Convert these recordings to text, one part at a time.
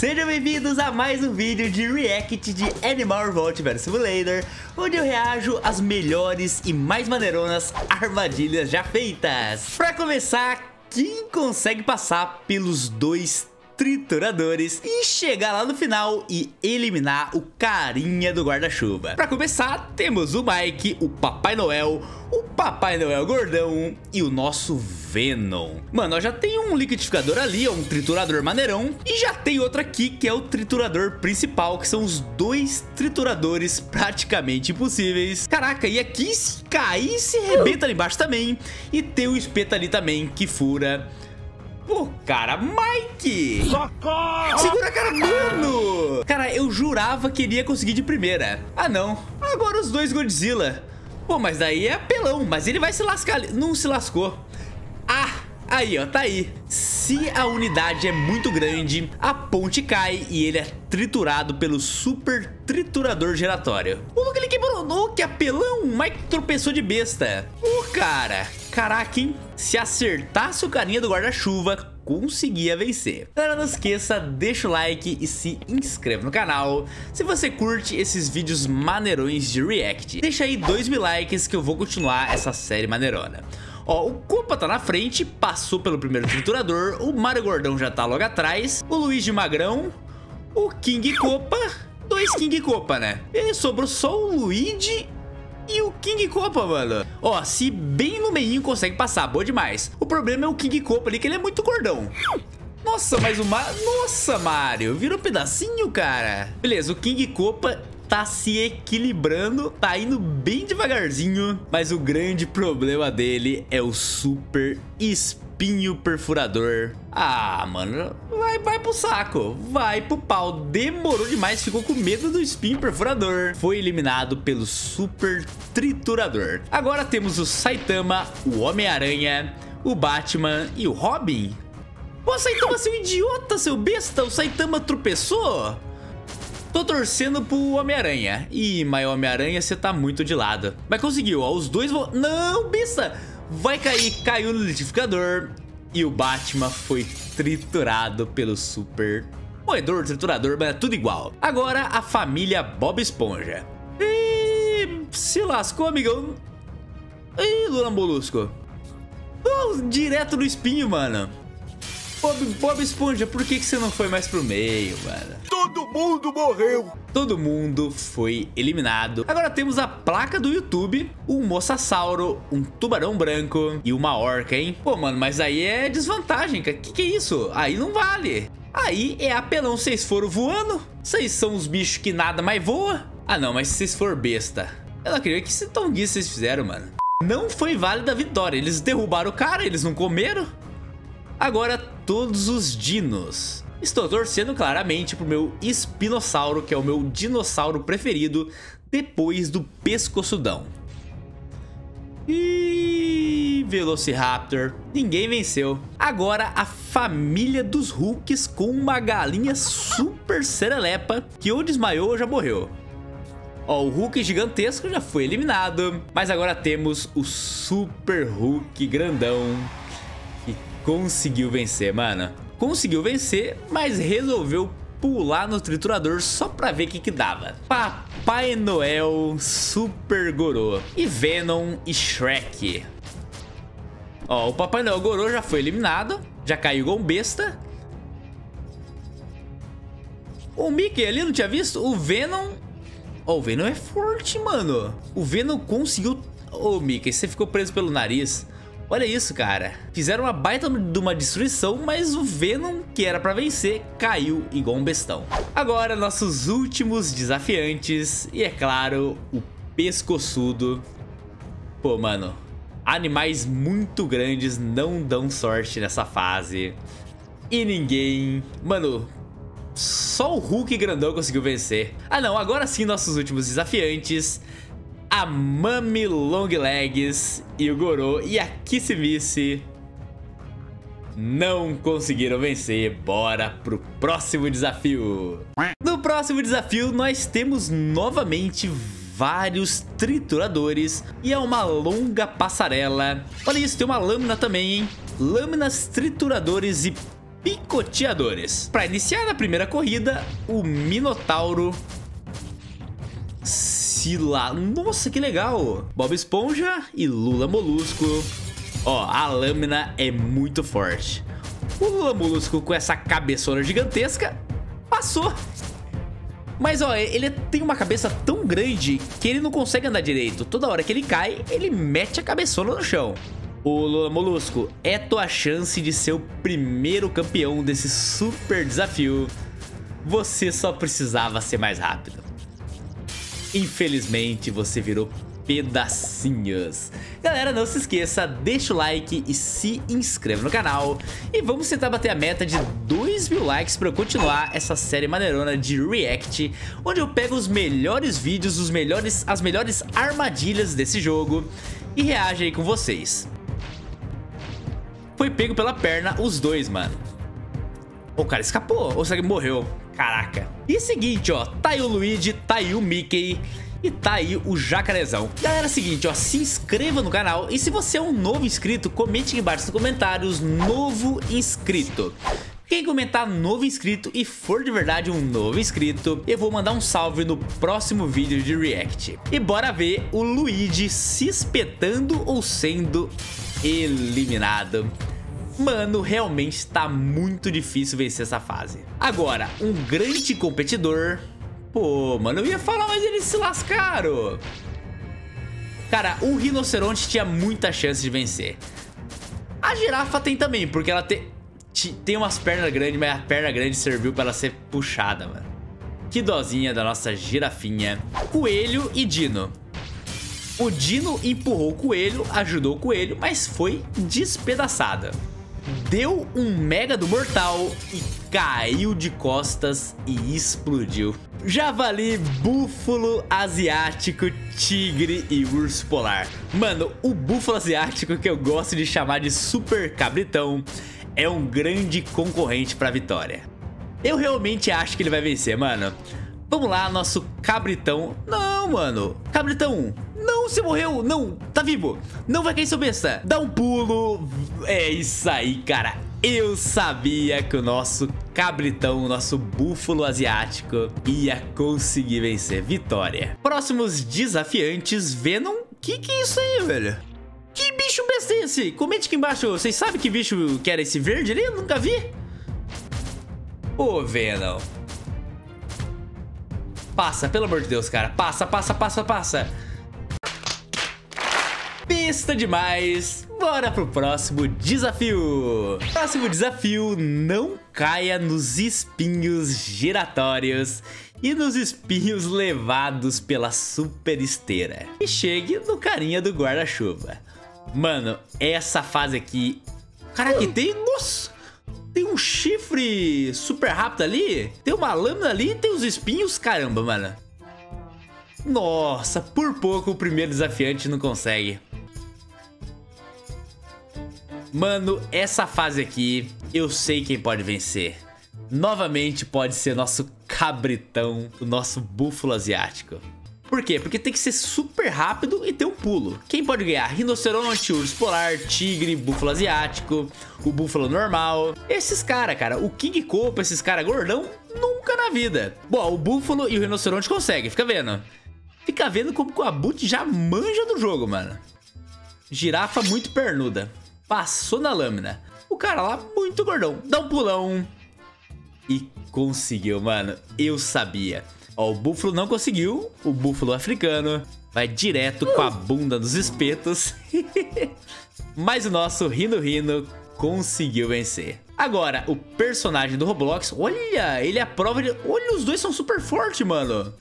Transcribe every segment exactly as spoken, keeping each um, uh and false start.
Sejam bem-vindos a mais um vídeo de react de Animal Revolt vs Simulator, onde eu reajo às melhores e mais maneironas armadilhas já feitas. Pra começar, quem consegue passar pelos dois trituradores e chegar lá no final e eliminar o carinha do guarda-chuva? Pra começar, temos o Mike, o Papai Noel, o Papai Noel gordão e o nosso Venom. Mano, ó, já tem um liquidificador ali, ó, um triturador maneirão, e já tem outro aqui que é o triturador principal, que são os dois trituradores praticamente impossíveis. Caraca, e aqui se cair, se arrebenta ali embaixo também, e tem o espeto ali também que fura. Pô, cara, Mike! Socorro! Segura a cara, mano! Cara, eu jurava que ele ia conseguir de primeira. Ah, não. Agora os dois Godzilla. Pô, mas daí é apelão. Mas ele vai se lascar ali. Não se lascou. Ah, aí, ó, tá aí. Se a unidade é muito grande, a ponte cai e ele é triturado pelo super triturador giratório. O Luke, ele quebrou. Oh, que apelão! O Mike tropeçou de besta. Pô, cara... Caraca, hein? Se acertasse o carinha do guarda-chuva, conseguia vencer. Galera, não esqueça, deixa o like e se inscreva no canal se você curte esses vídeos maneirões de react. Deixa aí dois mil likes que eu vou continuar essa série maneirona. Ó, o Copa tá na frente, passou pelo primeiro triturador, o Mario Gordão já tá logo atrás, o Luigi Magrão, o King Copa, dois King Copa, né? E sobrou só o Luigi e o King Copa, mano. Ó, se bem no meinho consegue passar, boa demais. O problema é o King Copa ali, que ele é muito gordão. Nossa, mas o Mario... Nossa, Mario, virou um pedacinho, cara. Beleza, o King Copa tá se equilibrando, tá indo bem devagarzinho, mas o grande problema dele é o super espinho perfurador. Ah, mano, vai, vai pro saco, vai pro pau. Demorou demais, ficou com medo do espinho perfurador. Foi eliminado pelo super triturador. Agora temos o Saitama, o Homem-Aranha, o Batman e o Robin. Pô, Saitama, seu idiota, seu besta, o Saitama tropeçou. Tô torcendo pro Homem-Aranha. Ih, mas Homem-Aranha, você tá muito de lado. Mas conseguiu, ó, os dois vão... Não, besta! Vai cair, caiu no liquidificador. E o Batman foi triturado pelo super moedor, triturador, mas é tudo igual. Agora a família Bob Esponja. Ih, se lascou, amigão. Ih, Lula Molusco. Oh, direto no espinho, mano. Bob, Bob Esponja, por que que você não foi mais pro meio, mano? Todo mundo morreu. Todo mundo foi eliminado. Agora temos a placa do YouTube, um mosasauro, um tubarão branco e uma orca, hein? Pô, mano, mas aí é desvantagem, cara. Que que é isso? Aí não vale. Aí é apelão. Vocês foram voando? Vocês são os bichos que nada mais voa? Ah, não, mas se vocês for besta. Eu não acredito que esse tonguinho vocês fizeram, mano. Não foi válida a vitória. Eles derrubaram o cara, eles não comeram. Agora todos os dinos. Estou torcendo claramente pro meu espinossauro, que é o meu dinossauro preferido depois do pescoçudão. E Velociraptor, ninguém venceu. Agora a família dos Hulks com uma galinha super serelepa que ou desmaiou ou já morreu. Ó, o Hulk gigantesco já foi eliminado, mas agora temos o Super Hulk grandão que conseguiu vencer, mano. Conseguiu vencer, mas resolveu pular no triturador só pra ver o que que dava. Papai Noel, Super Gorô e Venom e Shrek. Ó, o Papai Noel Gorô já foi eliminado, já caiu igual um besta. O Mickey ali, não tinha visto? O Venom... Ó, o Venom é forte, mano. O Venom conseguiu... Ô, Mickey, você ficou preso pelo nariz. Olha isso, cara. Fizeram uma baita de uma destruição, mas o Venom, que era pra vencer, caiu igual um bestão. Agora, nossos últimos desafiantes. E, é claro, o pescoçudo. Pô, mano. Animais muito grandes não dão sorte nessa fase. E ninguém... Mano... Só o Hulk grandão conseguiu vencer. Ah, não. Agora sim, nossos últimos desafiantes... A Mami Longlegs e o Gorô e a Kissimiss não conseguiram vencer. Bora pro próximo desafio. No próximo desafio nós temos novamente vários trituradores e é uma longa passarela. Olha isso, tem uma lâmina também, hein? Lâminas, trituradores e picoteadores. Para iniciar na primeira corrida, o Minotauro Sila. Nossa, que legal. Bob Esponja e Lula Molusco. Ó, a lâmina é muito forte. O Lula Molusco com essa cabeçona gigantesca passou. Mas ó, ele tem uma cabeça tão grande que ele não consegue andar direito. Toda hora que ele cai, ele mete a cabeçona no chão. Ô Lula Molusco, é tua chance de ser o primeiro campeão desse super desafio. Você só precisava ser mais rápido. Infelizmente, você virou pedacinhos. Galera, não se esqueça, deixa o like e se inscreva no canal. E vamos tentar bater a meta de dois mil likes para eu continuar essa série maneirona de react, onde eu pego os melhores vídeos, os melhores, as melhores armadilhas desse jogo e reajo aí com vocês. Foi pego pela perna os dois, mano. O cara escapou, ou será que morreu? Caraca. E seguinte, ó, tá aí o Luigi, tá aí o Mickey e tá aí o Jacarezão. Galera, é o seguinte, ó, se inscreva no canal. E se você é um novo inscrito, comente aqui embaixo nos comentários, novo inscrito. Quem comentar novo inscrito e for de verdade um novo inscrito, eu vou mandar um salve no próximo vídeo de react. E bora ver o Luigi se espetando ou sendo eliminado. Mano, realmente tá muito difícil vencer essa fase. Agora, um grande competidor... Pô, mano, eu ia falar, mas eles se lascaram. Cara, o rinoceronte tinha muita chance de vencer. A girafa tem também, porque ela te, te, tem umas pernas grandes, mas a perna grande serviu pra ela ser puxada, mano. Que dozinha da nossa girafinha. Coelho e Dino. O Dino empurrou o coelho, ajudou o coelho, mas foi despedaçada. Deu um mega do mortal e caiu de costas e explodiu. Javali, búfalo asiático, tigre e urso polar. Mano, o búfalo asiático, que eu gosto de chamar de super cabritão, é um grande concorrente pra vitória. Eu realmente acho que ele vai vencer, mano. Vamos lá, nosso cabritão. Não, mano. Cabritão. Não, você morreu. Não, tá vivo. Não vai cair seu besta. Dá um pulo. É isso aí, cara. Eu sabia que o nosso cabritão, o nosso búfalo asiático, ia conseguir vencer. Vitória. Próximos desafiantes. Venom. Que que é isso aí, velho? Que bicho besta é esse? Comente aqui embaixo. Vocês sabem que bicho que era esse verde ali? Eu nunca vi. Ô, Venom. Passa, pelo amor de Deus, cara. Passa, passa, passa, passa. Besta demais. Bora pro próximo desafio. Próximo desafio: não caia nos espinhos giratórios e nos espinhos levados pela super esteira. E chegue no carinha do guarda-chuva. Mano, essa fase aqui... Caraca, tem... Nossa! Tem um chifre super rápido ali. Tem uma lâmina ali e tem os espinhos. Caramba, mano. Nossa, por pouco o primeiro desafiante não consegue. Mano, essa fase aqui, eu sei quem pode vencer. Novamente pode ser nosso cabritão, o nosso búfalo asiático. Por quê? Porque tem que ser super rápido e ter um pulo. Quem pode ganhar? Rinoceronte, urso polar, tigre, búfalo asiático, o búfalo normal. Esses caras, cara, o King Koopa, esses caras gordão, nunca na vida. Bom, o búfalo e o rinoceronte conseguem, fica vendo. Fica vendo como o Abut já manja do jogo, mano. Girafa muito pernuda. Passou na lâmina. O cara lá muito gordão. Dá um pulão. E conseguiu, mano. Eu sabia. Ó, o búfalo não conseguiu. O búfalo africano vai direto com a bunda nos espetos. Mas o nosso Rino Rino conseguiu vencer. Agora, o personagem do Roblox. Olha, ele é a prova de... Olha, os dois são super fortes, mano.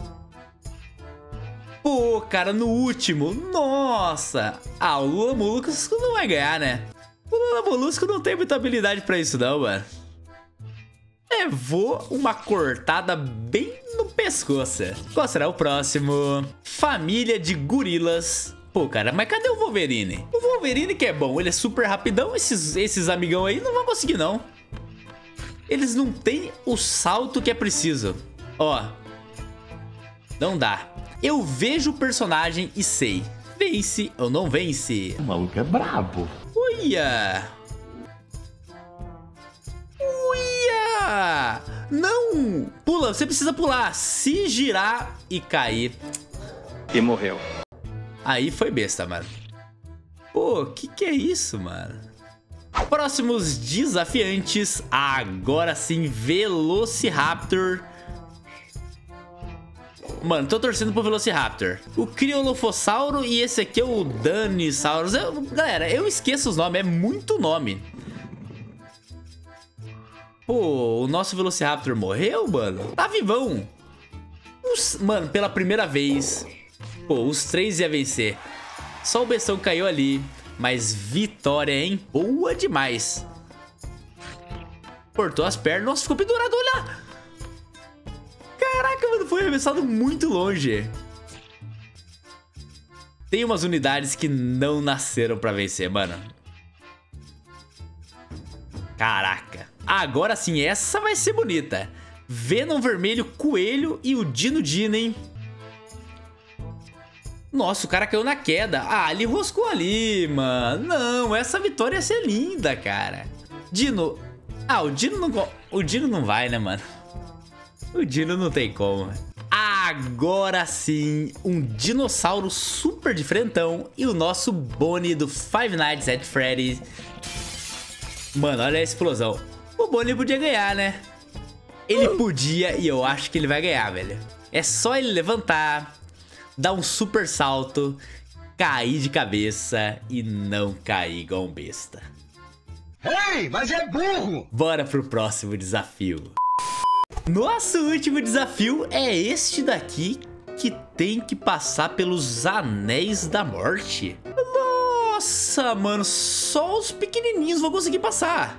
Pô, cara, no último, nossa. Ah, o Lula Molusco não vai ganhar, né? O Lula Molusco não tem muita habilidade pra isso não, mano. Levou uma cortada bem no pescoço. Qual será o próximo? Família de gorilas. Pô, cara, mas cadê o Wolverine? O Wolverine que é bom, ele é super rapidão. Esses, esses amigão aí não vão conseguir, não. Eles não têm o salto que é preciso. Ó, não dá. Eu vejo o personagem e sei. Vence ou não vence? O maluco é brabo. Olha. Pula! Não! Pula, você precisa pular. Se girar e cair. E morreu. Aí foi besta, mano. Pô, que que é isso, mano? Próximos desafiantes. Agora sim, Velociraptor. Mano, tô torcendo pro Velociraptor. O Criolofossauro e esse aqui é o Danisaurus. Eu, galera, eu esqueço os nomes, é muito nome. Pô, o nosso Velociraptor morreu, mano? Tá vivão. Os, mano, pela primeira vez, pô, os três ia vencer. Só o bestão caiu ali. Mas vitória, hein? Boa demais. Cortou as pernas. Nossa, ficou pendurado, olha. Caraca, mano, foi arremessado muito longe. Tem umas unidades que não nasceram pra vencer, mano. Caraca. Agora sim, essa vai ser bonita. Venom vermelho, coelho e o Dino Dino, hein? Nossa, o cara caiu na queda. Ah, ele roscou ali, mano. Não, essa vitória ia ser linda, cara. Dino... Ah, o Dino não... O Dino não vai, né, mano? O Dino não tem como. Agora sim, um dinossauro super diferentão. E o nosso Bonnie do Five Nights at Freddy's. Mano, olha a explosão. O Bonnie podia ganhar, né? Ele podia e eu acho que ele vai ganhar, velho. É só ele levantar, dar um super salto, cair de cabeça e não cair igual um besta. Ei, mas é burro! Bora pro próximo desafio. Nosso último desafio é este daqui, que tem que passar pelos Anéis da Morte. Nossa, mano, só os pequenininhos vão conseguir passar.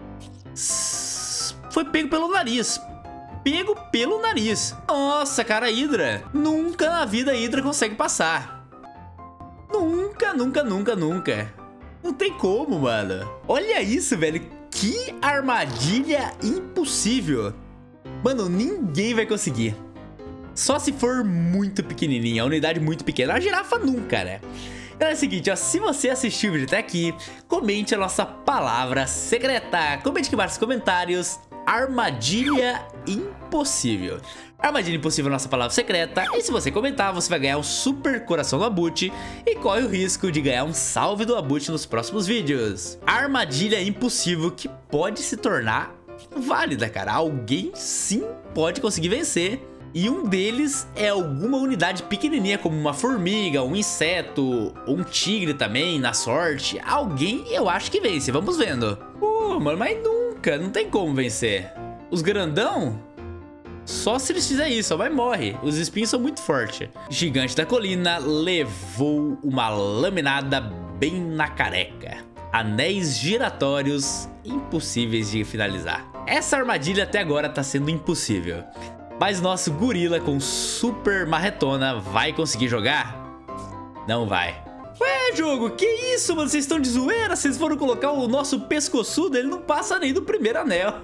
Foi pego pelo nariz. Pego pelo nariz. Nossa, cara, a Hydra. Nunca na vida a Hydra consegue passar. Nunca, nunca, nunca, nunca. Não tem como, mano. Olha isso, velho. Que armadilha impossível. Mano, ninguém vai conseguir. Só se for muito pequenininha, a unidade muito pequena. A girafa nunca, né? Então é o seguinte, ó, se você assistiu o vídeo até aqui, comente a nossa palavra secreta. Comente aqui embaixo nos comentários. Armadilha impossível. Armadilha impossível é a nossa palavra secreta. E se você comentar, você vai ganhar um super coração do Abut. E corre o risco de ganhar um salve do Abut nos próximos vídeos. Armadilha impossível que pode se tornar válida, cara. Alguém sim pode conseguir vencer. E um deles é alguma unidade pequenininha, como uma formiga, um inseto, ou um tigre também, na sorte. Alguém eu acho que vence, vamos vendo. Pô, mano, mas nunca, não tem como vencer. Os grandão, só se eles fizerem isso, ó, mas morre. Os espinhos são muito fortes. Gigante da colina levou uma laminada bem na careca. Anéis giratórios impossíveis de finalizar. Essa armadilha até agora tá sendo impossível. Mas nosso gorila com super marretona vai conseguir jogar? Não vai. Ué, jogo, que isso, mano? Vocês estão de zoeira? Vocês foram colocar o nosso pescoçudo? Ele não passa nem do primeiro anel.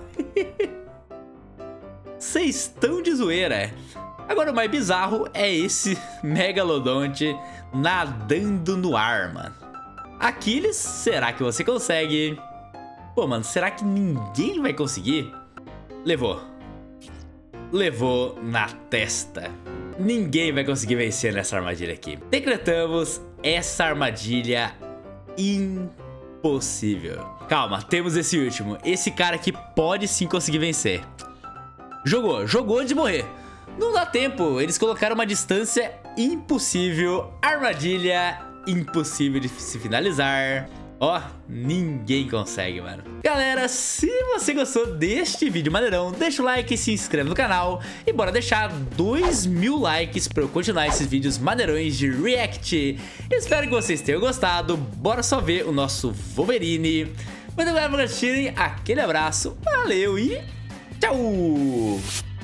Vocês estão de zoeira. Agora o mais bizarro é esse megalodonte nadando no ar, mano. Aquiles, será que você consegue? Pô, mano, será que ninguém vai conseguir? Levou. Levou na testa. Ninguém vai conseguir vencer nessa armadilha aqui. Decretamos essa armadilha impossível. Calma, temos esse último. Esse cara aqui pode sim conseguir vencer. Jogou, jogou antes de morrer. Não dá tempo, eles colocaram uma distância impossível. Armadilha impossível de se finalizar. Ó, ninguém consegue, mano. Galera, se você gostou deste vídeo maneirão, deixa o like e se inscreve no canal. E bora deixar dois mil likes pra eu continuar esses vídeos maneirões de react. Espero que vocês tenham gostado. Bora só ver o nosso Wolverine. Muito obrigado por assistirem, aquele abraço, valeu e tchau!